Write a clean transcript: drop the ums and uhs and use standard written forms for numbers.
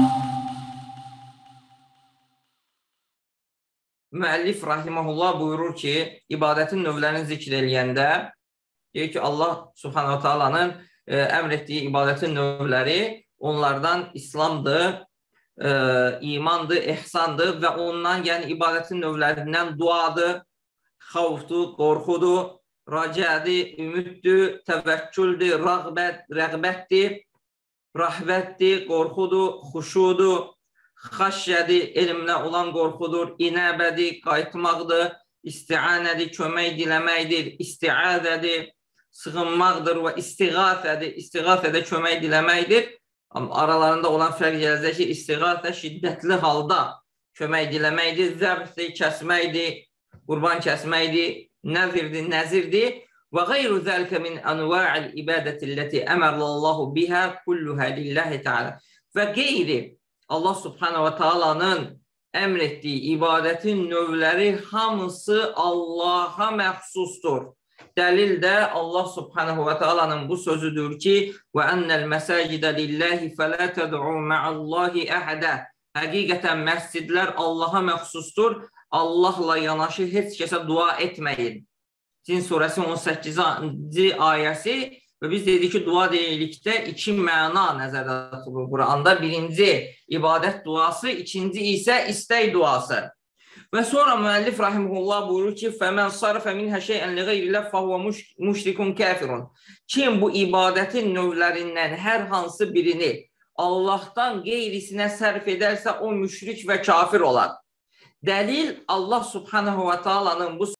Müəllif rahimehullah buyurur ki, ibadətin növlərini zikr eləyəndə deyir ki, Allah subhanahu taalanın əmr etdiyi ibadətin növləri onlardan İslamdır, imandır, ihsandır və ondan, yəni ibadətin növlərindən duadır, xavfdur, qorxudur, rəcədir, ümiddir, təvəkküldür, rəğbətdir, rahvətdir, qorxudur, xuşudur, xəşyədir, elmlə olan qorxudur, inəbədir, qayıtmaqdır, isti'anədir, kömək diləməkdir, isti'azədir, sığınmaqdır və istiğafədir, istiğafədə kömək diləməkdir. Aralarında olan fərq gələcək ki, istiğafə şiddətli halda kömək diləməkdir, zəbhdir, kəsməkdir, qurban kəsməkdir, nəzirdir, nəzirdir. Və qeyru zəlikə min anva'il ibadətilləti əmərlallahu bihə kulluhə lillahi ta'ala. Və qeyri Allah subhanahu wa ta'alanın əmr etdiyi ibadətin növləri hamısı Allaha məxsusdur. Dəlil də Allah subhanahu wa ta'alanın bu sözüdür ki, və ennəl məsəcidə lillahi fələ təd'u mə'allahi əhədə. Həqiqətən məscidlər Allaha məxsusdur. Allahla yanaşı heç kəsə dua etməyin. Cin surəsi 18-ci ayəsi və biz dedik ki, dua deyilikdə iki məna nəzərdə tutulur Quranda. Birinci ibadət duası, ikinci isə istək duası. Və sonra müəllif rahimehullah buyurur ki, فَمَنْ صَرَفَ مِنْهَ شَيْئًا لِغَيْرِ اللَّهِ فَهُوَ مُشْرِكٌ كَافِرٌ. Kim bu ibadətin növlərindən hər hansı birini Allahdan qeyrisinə sərf edərsə, o müşrik və kafir olar. Dəlil Allah subhanahu wa ta'alanın bu